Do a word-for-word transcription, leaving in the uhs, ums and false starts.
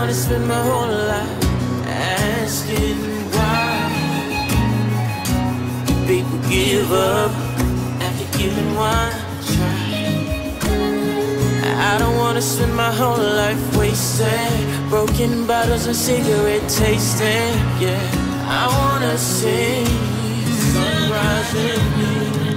wanna spend my whole life asking why people give up after giving one try. I don't wanna spend my whole life wasted, broken bottles and cigarette tasting. Yeah, I wanna see sunrise in me.